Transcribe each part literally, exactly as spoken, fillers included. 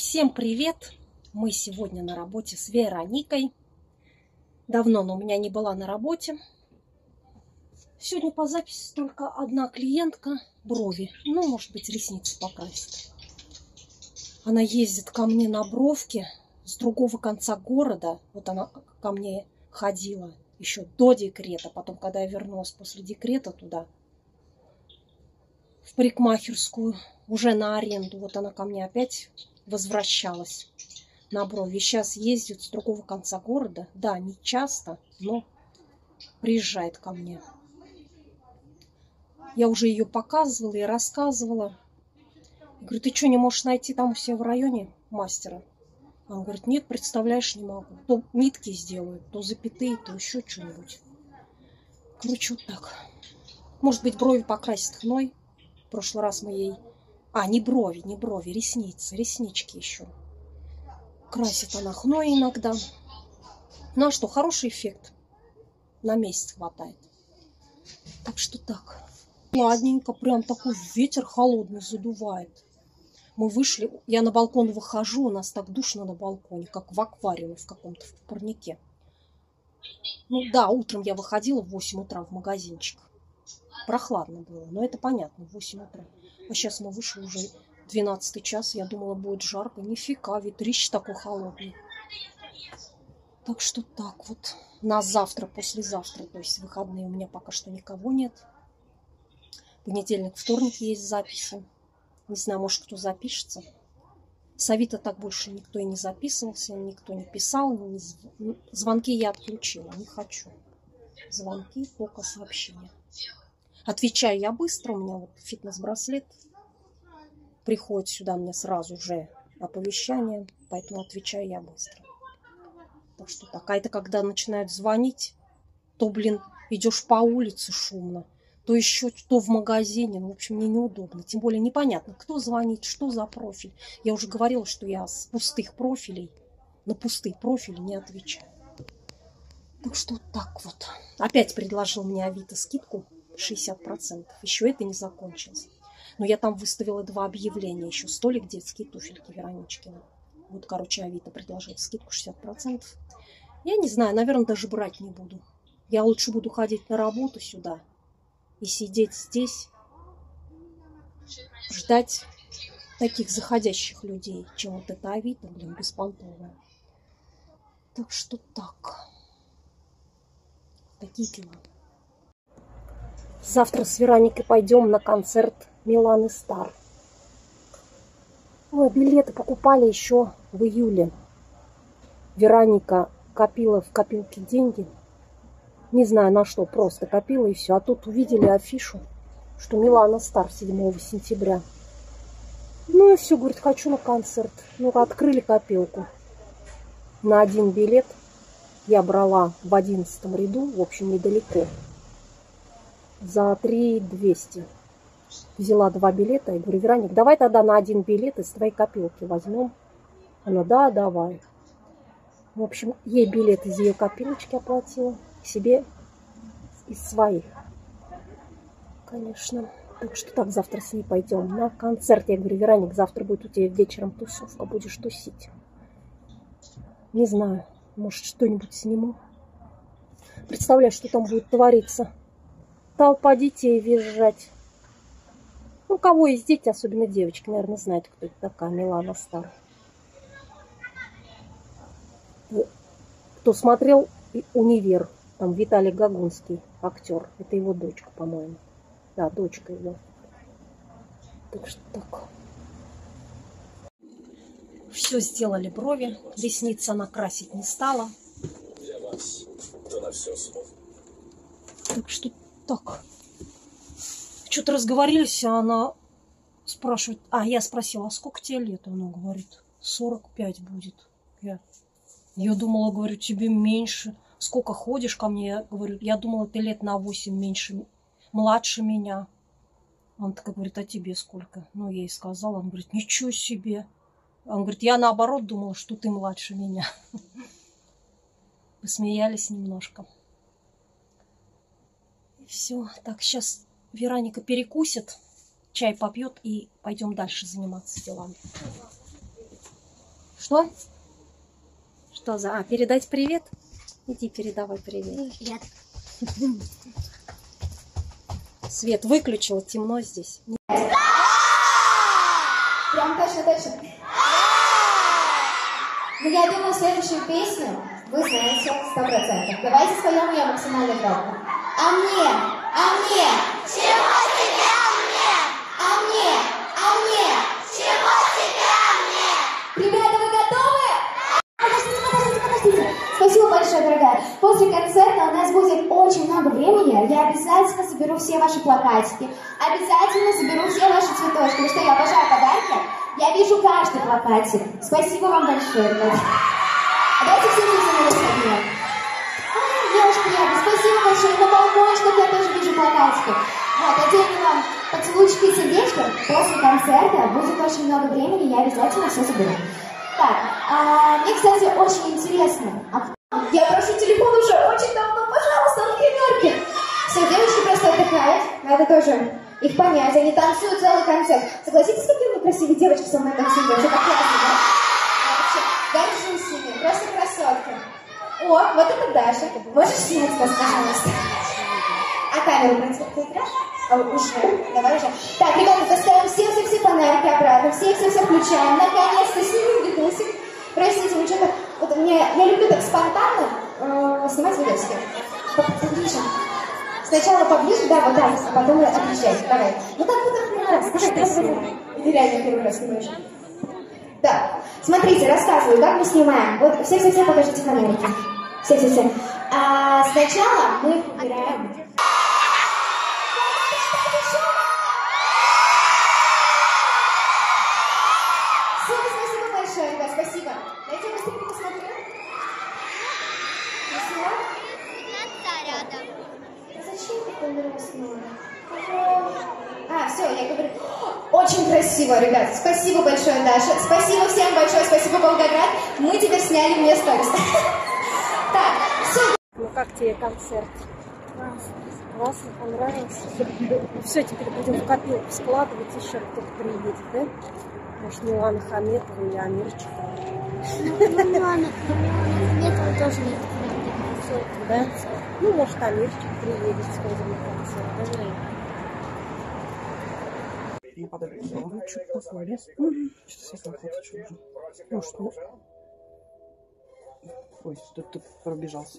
Всем привет! Мы сегодня на работе с Вероникой. Давно она у меня не была на работе. Сегодня по записи только одна клиентка, брови. Ну, может быть, ресницы покрасит. Она ездит ко мне на бровки с другого конца города. Вот она ко мне ходила еще до декрета. Потом, когда я вернулась после декрета туда, в парикмахерскую, уже на аренду, вот она ко мне опять возвращалась на брови. Сейчас ездит с другого конца города. Да, не часто, но приезжает ко мне. Я уже ее показывала и рассказывала. Я говорю, ты что, не можешь найти там у себя в районе мастера? Она говорит, нет, представляешь, не могу. То нитки сделают, то запятые, то еще что-нибудь. Короче, вот так. Может быть, брови покрасит хной. В прошлый раз мы ей... А, не брови, не брови, ресницы, реснички еще. Красит она хной иногда. Ну а что, хороший эффект. На месяц хватает. Так что так. Ладненько, прям такой ветер холодный задувает. Мы вышли, я на балкон выхожу, у нас так душно на балконе, как в аквариуме в каком-то, в парнике. Ну да, утром я выходила в восемь утра в магазинчик. Прохладно было, но это понятно, в восемь утра. А сейчас мы вышли уже двенадцатый час, я думала, будет жарко. Нифига, ветрище такой холодный. Так что так вот. На завтра, послезавтра, то есть выходные у меня пока что никого нет. Понедельник, вторник есть записи. Не знаю, может, кто запишется. С Авито так больше никто и не записывался, никто не писал. Не... Звонки я отключила, не хочу. Звонки, только сообщения. Отвечаю я быстро, у меня вот фитнес-браслет. Приходит сюда мне сразу же оповещание, поэтому отвечаю я быстро. Так что так. А это когда начинают звонить, то, блин, идешь по улице шумно, то еще то в магазине. Ну, в общем, мне неудобно. Тем более непонятно, кто звонит, что за профиль. Я уже говорила, что я с пустых профилей, на пустые профили не отвечаю. Так что вот так вот. Опять предложил мне Авито скидку шестьдесят процентов. Еще это не закончилось. Но я там выставила два объявления еще. Столик, детские туфельки Вероничкины. Вот, короче, Авито предложил скидку шестьдесят процентов. Я не знаю, наверное, даже брать не буду. Я лучше буду ходить на работу сюда и сидеть здесь, ждать таких заходящих людей, чем вот это Авито, блин, беспонтовое. Так что так. Такие дела. Завтра с Вероникой пойдем на концерт Миланы Стар. Мы билеты покупали еще в июле. Вероника копила в копилке деньги. Не знаю на что, просто копила и все. А тут увидели афишу, что Милана Стар седьмого сентября. Ну и все, говорит, хочу на концерт. Ну, открыли копилку. На один билет я брала в одиннадцатом ряду, в общем, недалеко. За три тысячи двести. Взяла два билета и говорю, Вероник, давай тогда на один билет из твоей копилки возьмем. Она, да, давай. В общем, ей билет из ее копилочки оплатила, себе из своих. Конечно. Так что так, завтра с ней пойдем на концерт. Я говорю, Вероник, завтра будет у тебя вечером тусовка, будешь тусить. Не знаю, может, что-нибудь сниму. Представляю, что там будет твориться. Толпа детей визжать. Ну, кого есть дети, особенно девочки, наверное, знают, кто это такая Милана Стар. Кто смотрел «Универ», там Виталий Гагунский, актер, это его дочка, по-моему. Да, дочка его. Так что так. Все сделали брови, ресницы она красить не стала. Для вас, кто на все смотрит. Так что так. Что-то разговорились, а она спрашивает. А, я спросила, а сколько тебе лет? Она говорит, сорок пять будет. Я, я думала, говорю, тебе меньше. Сколько ходишь ко мне? Я говорю, я думала, ты лет на восемь меньше, младше меня. Он такая говорит, а тебе сколько? Ну, я ей сказала. Он говорит, ничего себе. Он говорит, я наоборот думала, что ты младше меня. Посмеялись немножко. И все. Так, сейчас Вероника перекусит, чай попьет и пойдем дальше заниматься делами. Что? Что за... А, передать привет? Иди передавай привет. Привет. Свет выключила, темно здесь. Прям точно-точно. Ну, я думаю, следующую песню вы знаете сто процентов. Давайте споем ее максимально громко. А мне, а мне, чего тебе а мне? А мне, а мне, чего тебе а мне? Ребята, вы готовы? Подождите, подождите, подождите. Спасибо большое, дорогая. После концерта у нас будет очень много времени. Я обязательно соберу все ваши плакатики. Обязательно соберу все ваши цветочки. Потому что я обожаю подарки. Я вижу каждый плакатик. Спасибо вам большое, ребята. Давайте все вместе на объем. Девушка, ребята, спасибо большое. На балкончиках я тоже вижу плакатики. Вот, отдельно вам поцелуйчики и сердечко. После концерта будет очень много времени. Я обязательно все соберу. Так, а, мне, кстати, очень интересно. Я прошу телефон уже очень давно. Пожалуйста, на гримерке. Все, девочки просто отдыхают. Надо тоже их понять. Они танцуют целый концерт. Согласитесь, какие у меня красивые девочки со мной танцуют? Вообще так классно, да? Вообще, горжусь ими. Просто красотка. О, вот это Даша. Можешь снять нас, пожалуйста? А камеру проиграешь? А, уже. Давай уже. Так, ребята, доставим все-все-все фонарики обратно. Все-все-все включаем. Наконец-то снимем видосик. Простите, ну что-то... Вот мне, я люблю так спонтанно э, снимать видосики. Поближе. Сначала поближе, да, вот так, а потом отъезжать. Давай. Ну так будто в первый раз. Давай, давай, давай. Или реально первый раз снимаешь. Да. Смотрите, рассказываю, как мы снимаем. Вот все-все-все покажите фонарики. Все-все-все. А сначала мы убираем... Супер, спасибо большое, ребят, спасибо. Дайте я быстренько посмотрю. Красиво? Рядом. Зачем такой нарисован? А, все, я говорю. Очень красиво, ребят. Спасибо большое, Даша. Спасибо всем большое, спасибо, Волгоград. Мы тебя сняли мне сторис. Так, все. Ну как тебе концерт? Классно. Классно, понравился. Ну все, теперь будем в копилку складывать, еще кто-то приедет, да? Может, Милана Хаметова или Амирчик. Ну, Милана Хаметова тоже нет. Да? Ну, может, Амирчик приедет, сходим на концерт. Да? Ну, подожди, ну, что-то такое, да? Что-то совсем хочется уже. Ну, что? Ой, тут, тут пробежался.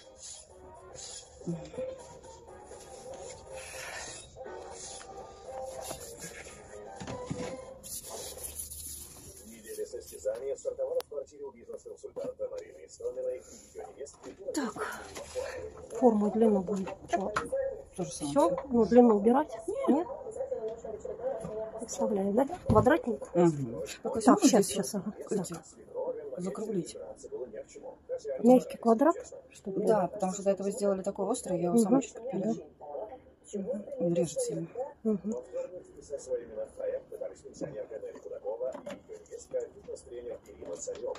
Неделя состязания стартовала в квартире у бизнес-консультанта Марины Истоминой и ее невестки. Так, форму длину будем. Что? То же самое. Все? Ну, длину убирать? Нет? Представляю, да? Квадратник? Угу. Так, сейчас, сейчас, ага. Так. Закруглить. Мягкий квадрат? Чтобы... Да, потому что до этого сделали такой острый, я его Угу. сама чуть купила. Да. Он режется ему. Угу. Со своими настроем пытались пенсионерка Нелли Кудакова и ее невестка, фитнес-тренер Ирина Царева.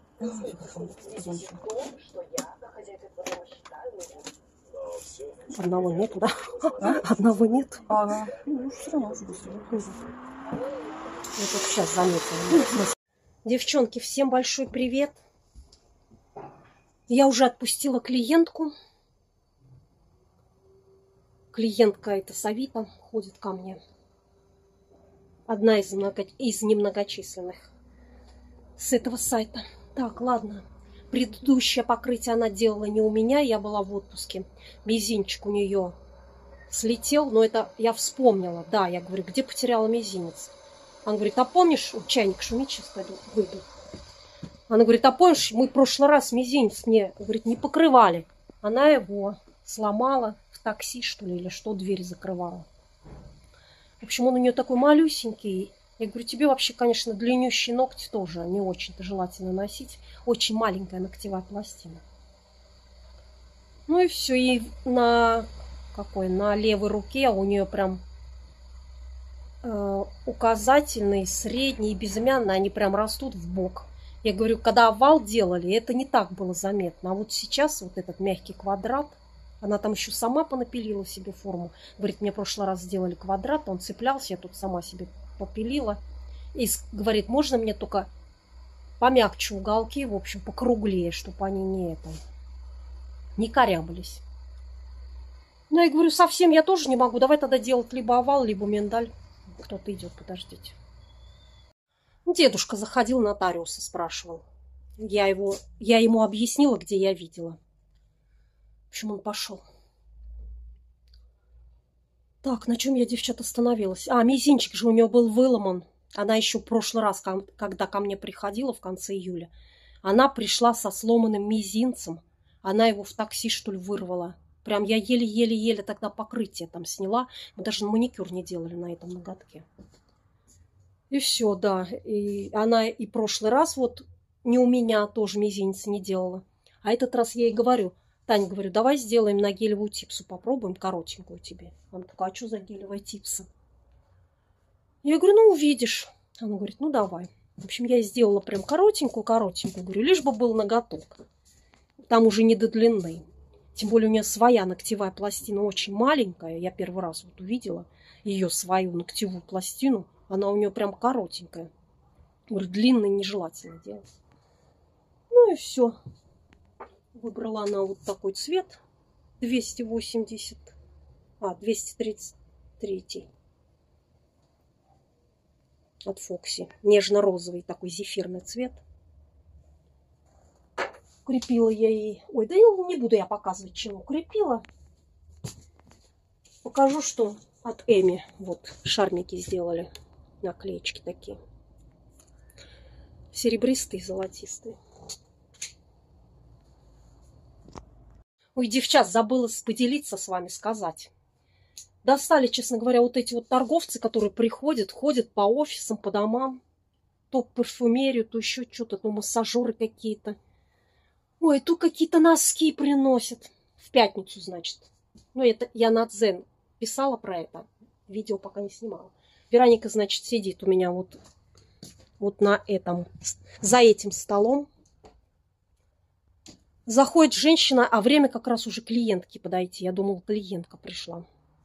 Но все Одного нету, да? Одного нет. Ага. Ну, все равно уже быстро. Я только сейчас заметила. Девчонки, всем большой привет. Я уже отпустила клиентку. Клиентка эта Савита ходит ко мне. Одна из, много... из немногочисленных с этого сайта. Так, ладно. Предыдущее покрытие она делала не у меня, я была в отпуске. Мизинчик у нее слетел, но это я вспомнила. Да, я говорю, где потеряла мизинец? Она говорит, а помнишь, чайник шумит, сейчас пойду, выйду. Она говорит, а помнишь, мы в прошлый раз мизинец мне, говорит, не покрывали. Она его сломала в такси, что ли, или что, дверь закрывала. В общем, он у нее такой малюсенький. Я говорю, тебе вообще, конечно, длиннющие ногти тоже не очень-то желательно носить. Очень маленькая ногтевая пластина. Ну и все. И на, какой, на левой руке у нее прям э, указательный, средний и безымянный, они прям растут в бок. Я говорю, когда овал делали, это не так было заметно. А вот сейчас вот этот мягкий квадрат, она там еще сама понапилила себе форму. Говорит, мне в прошлый раз сделали квадрат, он цеплялся, я тут сама себе попилила. И говорит, можно мне только помягче уголки, в общем, покруглее, чтобы они не это, не корябались. Ну, я говорю, совсем я тоже не могу. Давай тогда делать либо овал, либо миндаль. Кто-то идет, подождите. Дедушка заходил, нотариуса спрашивал. Я, его, я ему объяснила, где я видела. В общем, он пошел. Так, на чем я, девчата, остановилась? А, мизинчик же у нее был выломан. Она еще в прошлый раз, когда ко мне приходила в конце июля, она пришла со сломанным мизинцем. Она его в такси, что ли, вырвала. Прям я еле-еле-еле тогда покрытие там сняла. Мы даже маникюр не делали на этом ноготке. И все, да. И она и прошлый раз вот не у меня тоже мизинец не делала. А этот раз я ей говорю, Таня, говорю, давай сделаем на гелевую типсу, попробуем коротенькую тебе. Она такая, а что за гелевая типса? Я говорю, ну увидишь. Она говорит, ну давай. В общем, я сделала прям коротенькую-коротенькую. Говорю, лишь бы был ноготок. Там уже не до длины. Тем более у нее своя ногтевая пластина очень маленькая. Я первый раз вот увидела ее свою ногтевую пластину. Она у нее прям коротенькая. Говорю, длинной нежелательно делать. Ну и все. Выбрала она вот такой цвет. двести восемьдесят. А, двести тридцать три. От Фокси. Нежно-розовый такой зефирный цвет. Укрепила я ей... Ой, да не буду я показывать, чем укрепила. Покажу, что от Эми. Вот, шармики сделали. Наклеечки такие. Серебристые, золотистые. Ой, девчат, забыла поделиться с вами, сказать. Достали, честно говоря, вот эти вот торговцы, которые приходят, ходят по офисам, по домам. То парфюмерию, то еще что-то, то массажеры какие-то. Ой, тут какие-то носки приносят. В пятницу, значит. Ну, это я на Дзен писала про это. Видео пока не снимала. Вероника, значит, сидит у меня вот, вот на этом, за этим столом. Заходит женщина, а время как раз уже клиентки подойти. Я думала, клиентка пришла.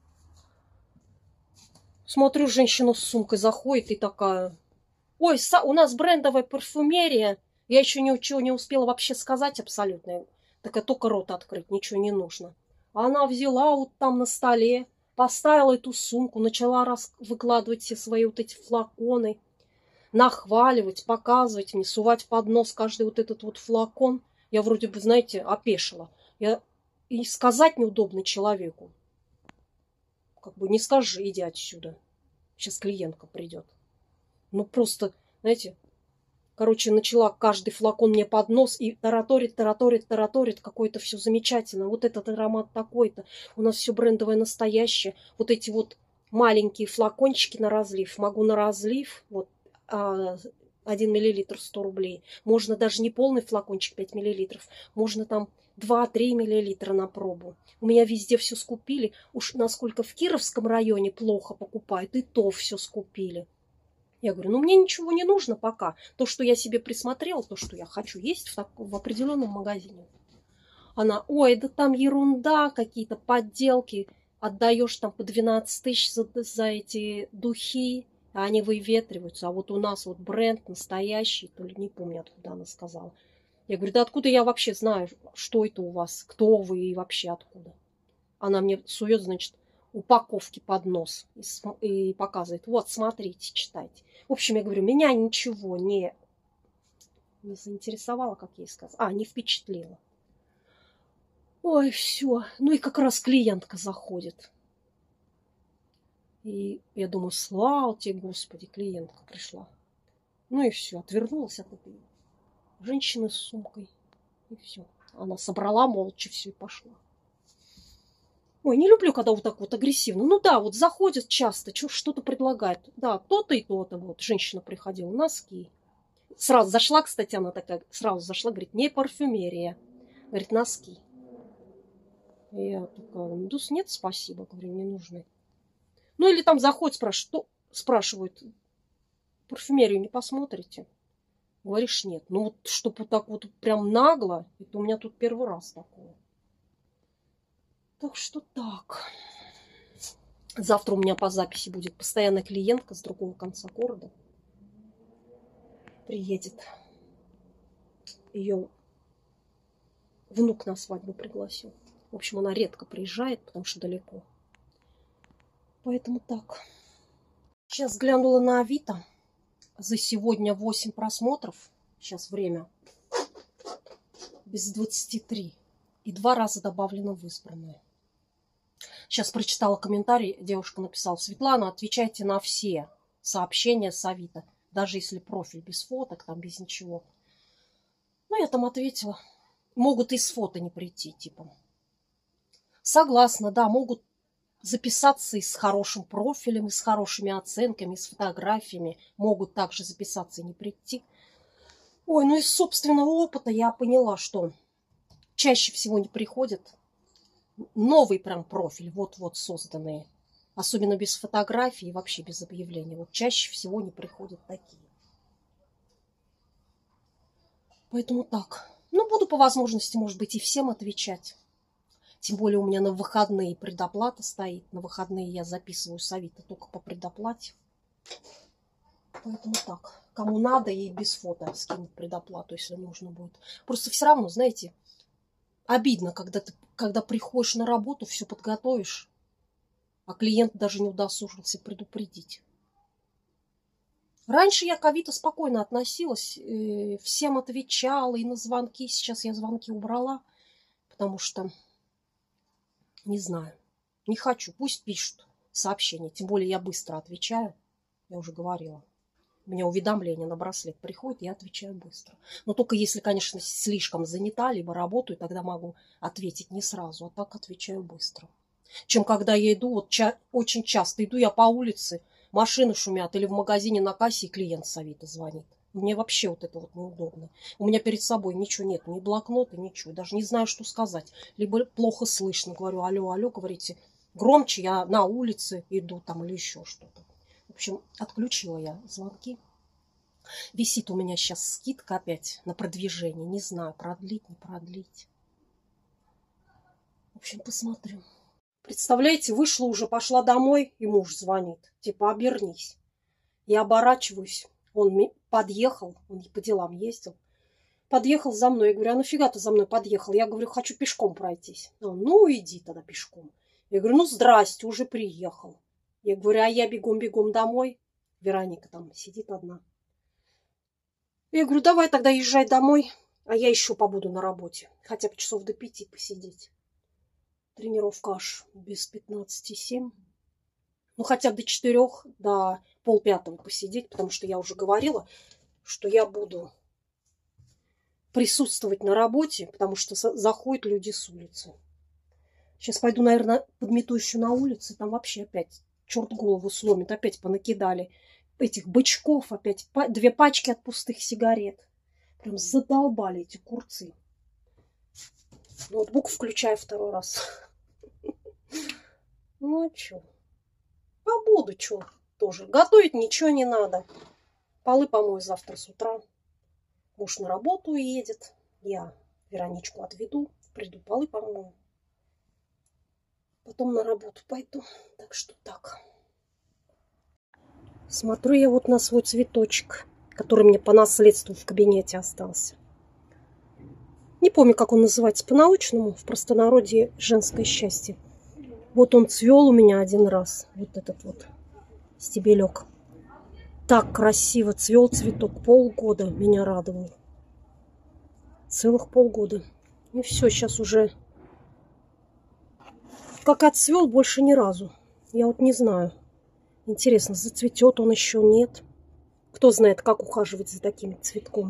Смотрю, женщина с сумкой заходит и такая... Ой, у нас брендовая парфюмерия. Я еще ничего не успела вообще сказать абсолютно. Так я только рот открыть, ничего не нужно. Она взяла вот там на столе, поставила эту сумку, начала раз... выкладывать все свои вот эти флаконы, нахваливать, показывать мне, сувать под нос каждый вот этот вот флакон. Я вроде бы, знаете, опешила. Я... И сказать неудобно человеку. Как бы не скажи, иди отсюда. Сейчас клиентка придет. Ну просто, знаете... Короче, начала каждый флакон мне под нос и тараторит, тараторит, тараторит. Какое-то все замечательно. Вот этот аромат такой-то. У нас все брендовое настоящее. Вот эти вот маленькие флакончики на разлив. Могу на разлив. Вот один миллилитр сто рублей. Можно даже не полный флакончик пять миллилитров. Можно там два-три миллилитра на пробу. У меня везде все скупили. Уж насколько в Кировском районе плохо покупают, и то все скупили. Я говорю, ну мне ничего не нужно пока. То, что я себе присмотрела, то, что я хочу есть в, так, в определенном магазине. Она, ой, да там ерунда, какие-то подделки. Отдаешь там по двенадцать тысяч за, за эти духи, а они выветриваются. А вот у нас вот бренд настоящий, то ли не помню, откуда она сказала. Я говорю, да откуда я вообще знаю, что это у вас, кто вы и вообще откуда. Она мне сует, значит, упаковки под нос и показывает, вот, смотрите, читайте. В общем, я говорю, меня ничего не, не заинтересовало, как я ей сказала, а, не впечатлило. Ой, все. Ну и как раз клиентка заходит. И я думаю, слава тебе, Господи, клиентка пришла. Ну и все, отвернулась от этой женщины с сумкой. И все. Она собрала молча все и пошла. Ой, не люблю, когда вот так вот агрессивно. Ну да, вот заходят часто, что-то предлагают. Да, то-то и то-то. Вот женщина приходила, носки. Сразу зашла, кстати, она такая, сразу зашла, говорит, не парфюмерия. Говорит, носки. И я такая, ну нет, спасибо, говорю, не нужны. Ну или там заходят, спрашивают, что? Спрашивают, парфюмерию не посмотрите? Говоришь, нет. Ну вот, чтобы вот так вот прям нагло, это у меня тут первый раз такое. Так что так. Завтра у меня по записи будет постоянная клиентка с другого конца города. Приедет. Ее внук на свадьбу пригласил. В общем, она редко приезжает, потому что далеко. Поэтому так. Сейчас глянула на Авито. За сегодня восемь просмотров. Сейчас время. Без двадцати трёх. И два раза добавлено в избранное. Сейчас прочитала комментарий. Девушка написала: Светлана, отвечайте на все сообщения с Авито. Даже если профиль без фоток, там без ничего. Ну, я там ответила. Могут и с фото не прийти, типа. Согласна, да, могут записаться и с хорошим профилем, и с хорошими оценками, и с фотографиями. Могут также записаться и не прийти. Ой, ну из собственного опыта я поняла, что чаще всего не приходят новый прям профиль, вот-вот созданные. Особенно без фотографий и вообще без объявления. Вот чаще всего не приходят такие. Поэтому так. Ну, буду по возможности, может быть, и всем отвечать. Тем более у меня на выходные предоплата стоит. На выходные я записываю с Авито только по предоплате. Поэтому так. Кому надо, и без фото скинуть предоплату, если нужно будет. Просто все равно, знаете, обидно, когда ты когда приходишь на работу, все подготовишь, а клиент даже не удосужился предупредить. Раньше я к Авито спокойно относилась, всем отвечала и на звонки. Сейчас я звонки убрала, потому что, не знаю, не хочу. Пусть пишут сообщения, тем более я быстро отвечаю, я уже говорила. У меня уведомления на браслет приходят, я отвечаю быстро. Но только если, конечно, слишком занята, либо работаю, тогда могу ответить не сразу, а так отвечаю быстро. Чем когда я иду, вот ча- очень часто иду я по улице, машины шумят, или в магазине на кассе, и клиент с Авито звонит. Мне вообще вот это вот неудобно. У меня перед собой ничего нет, ни блокнота, ничего. Даже не знаю, что сказать. Либо плохо слышно. Говорю: алло, алло, говорите громче, я на улице иду там или еще что-то. В общем, отключила я звонки. Висит у меня сейчас скидка опять на продвижение. Не знаю, продлить, не продлить. В общем, посмотрю. Представляете, вышла уже, пошла домой, и муж звонит. Типа: обернись. Я оборачиваюсь. Он подъехал, он по делам ездил. Подъехал за мной. Я говорю: а нафига ты за мной подъехал? Я говорю: хочу пешком пройтись. Он: ну, иди тогда пешком. Я говорю: ну, здрасте, уже приехал. Я говорю: а я бегом-бегом домой. Вероника там сидит одна. Я говорю: давай тогда езжай домой, а я еще побуду на работе. Хотя бы часов до пяти посидеть. Тренировка аж без пятнадцати семь. Ну, хотя бы до четырех, до полпятого посидеть, потому что я уже говорила, что я буду присутствовать на работе, потому что заходят люди с улицы. Сейчас пойду, наверное, подмету еще на улице. Там вообще опять черт голову сломит. Опять понакидали этих бычков. Опять две пачки от пустых сигарет. Прям задолбали эти курцы. Ноутбук включаю второй раз. Ну, а что? Побуду, что тоже. Готовить ничего не надо. Полы помою завтра с утра. Муж на работу уедет. Я Вероничку отведу. Приду, полы помою. Потом на работу пойду. Так что так. Смотрю я вот на свой цветочек, который мне по наследству в кабинете остался. Не помню, как он называется по-научному. В простонародье женское счастье. Вот он цвел у меня один раз. Вот этот вот стебелек. Так красиво цвел цветок. Полгода меня радовал. Целых полгода. И все, сейчас уже... Как отцвел, больше ни разу. Я вот не знаю. Интересно, зацветет он еще, нет? Кто знает, как ухаживать за таким цветком.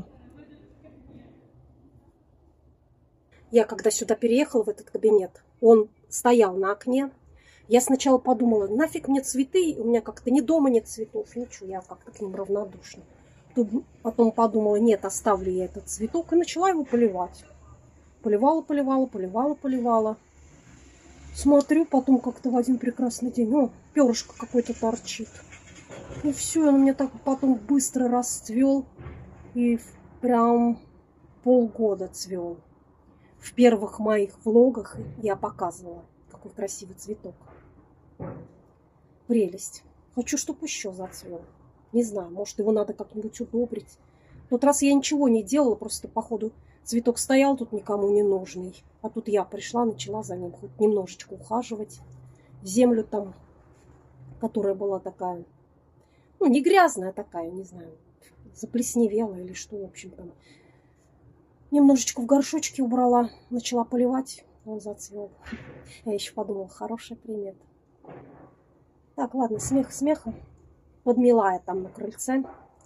Я когда сюда переехала, в этот кабинет, он стоял на окне. Я сначала подумала: нафиг мне цветы, у меня как-то ни дома нет цветов, ничего, я как-то к ним равнодушна. Потом подумала: нет, оставлю я этот цветок, и начала его поливать. Поливала, поливала, поливала, поливала. Смотрю, потом как-то в один прекрасный день, о, перышко какое-то торчит. И все, он у меня так потом быстро расцвел. И прям полгода цвел. В первых моих влогах я показывала, какой красивый цветок. Прелесть. Хочу, чтобы еще зацвел. Не знаю, может, его надо как-нибудь удобрить. В тот раз я ничего не делала, просто по ходу Цветок стоял тут никому не нужный. А тут я пришла, начала за ним хоть немножечко ухаживать. Землю там, которая была такая, ну, не грязная такая, не знаю, заплесневела или что, в общем, там. Немножечко в горшочке убрала, начала поливать, он зацвел. Я еще подумала, хорошая примета. Так, ладно, смех смехом. Подмела я там на крыльце.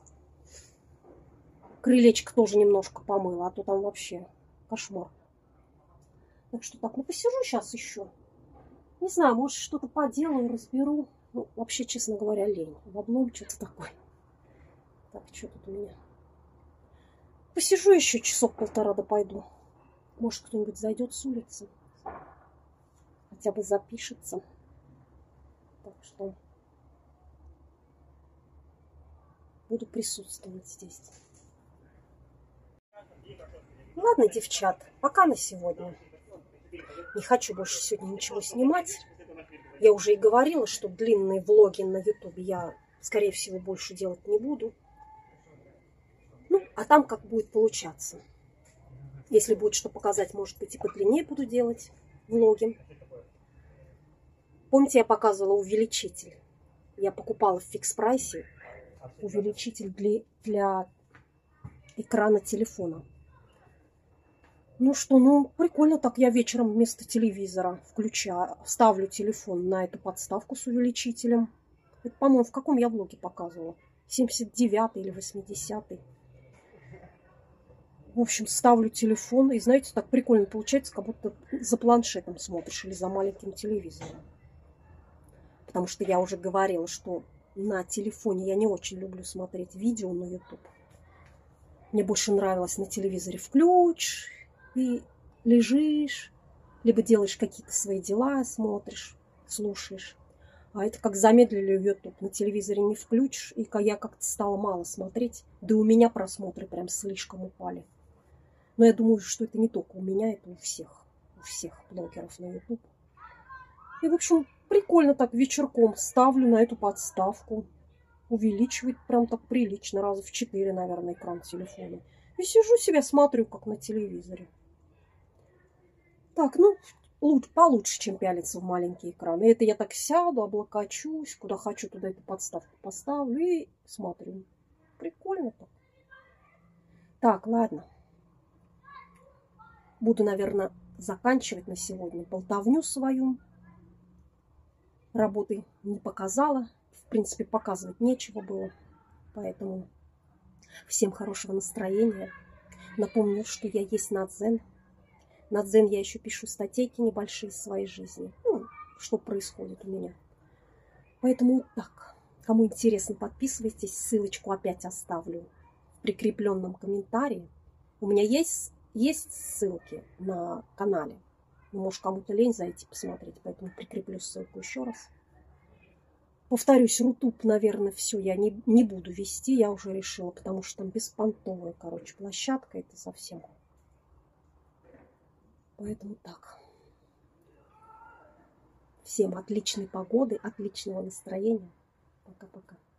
Крылечко тоже немножко помыла, а то там вообще кошмар. Так что так, ну посижу сейчас еще. Не знаю, может что-то поделаю, разберу. Ну, вообще, честно говоря, лень. В облом что-то такое. Так, что тут у меня? Посижу еще часок-полтора, да пойду. Может, кто-нибудь зайдет с улицы. Хотя бы запишется. Так что буду присутствовать здесь. Ладно, девчат, пока на сегодня. Не хочу больше сегодня ничего снимать. Я уже и говорила, что длинные влоги на ютубе я, скорее всего, больше делать не буду. Ну, а там как будет получаться. Если будет что показать, может быть, и подлиннее буду делать влоги. Помните, я показывала увеличитель? Я покупала в фикс-прайсе увеличитель для, для экрана телефона. Ну что, ну прикольно так. Я вечером вместо телевизора включаю, ставлю телефон на эту подставку с увеличителем. Это, по-моему, в каком я влоге показывала? семьдесят девятый или восьмидесятый. В общем, ставлю телефон. И, знаете, так прикольно получается, как будто за планшетом смотришь или за маленьким телевизором. Потому что я уже говорила, что на телефоне я не очень люблю смотреть видео на ютуб. Мне больше нравилось на телевизоре включ и лежишь, либо делаешь какие-то свои дела, смотришь, слушаешь. А это как замедлили ютуб. На телевизоре не включишь, и я как-то стала мало смотреть. Да и у меня просмотры прям слишком упали. Но я думаю, что это не только у меня, это у всех. У всех блогеров на ютуб. И, в общем, прикольно так вечерком ставлю на эту подставку. Увеличивает прям так прилично, раза в четыре, наверное, экран телефона. И сижу себе, смотрю, как на телевизоре. Так, ну, лучше, получше, чем пялиться в маленький экран. И это я так сяду, облокочусь, куда хочу, туда эту подставку поставлю и смотрю. Прикольно так. Так, ладно. Буду, наверное, заканчивать на сегодня болтовню свою. Работы не показала. В принципе, показывать нечего было. Поэтому всем хорошего настроения. Напомню, что я есть на Дзен. На Дзен я еще пишу статейки небольшие из своей жизни. Ну, что происходит у меня. Поэтому вот так. Кому интересно, подписывайтесь. Ссылочку опять оставлю в прикрепленном комментарии. У меня есть, есть ссылки на канале. Может, кому-то лень зайти посмотреть, поэтому прикреплю ссылку еще раз. Повторюсь, Рутуб, наверное, все я не, не буду вести, я уже решила, потому что там беспонтовая, короче, площадка, это совсем. Поэтому так. Всем отличной погоды, отличного настроения. Пока-пока.